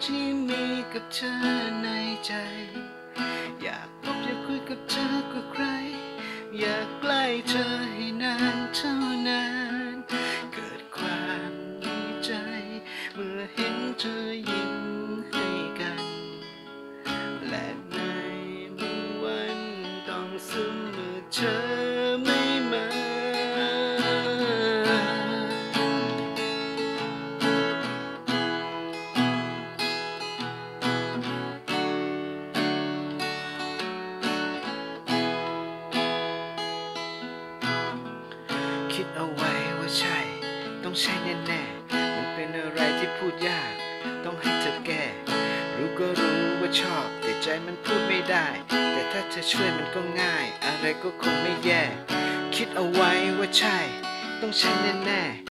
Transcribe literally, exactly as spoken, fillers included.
ที่มีกับเธอในใจอยากพบอยากคุยกับเธอกว่าใครอยากใกล้เธอให้นานเท่านานเกิดความดีใจเมื่อเห็นเธอยิ้มให้กันและในบางวันต้องซึมเมื่อเธอไม่มาคิดเอาไว้ว่าใช่ต้องใช่แน่ๆมันเป็นอะไรที่พูดยากต้องให้เธอแก้รู้ก็รู้ว่าชอบแต่ใจมันพูดไม่ได้แต่ถ้าเธอช่วยมันก็ง่ายอะไรก็คงไม่แย่คิดเอาไว้ว่าใช่ต้องใช่แน่ๆ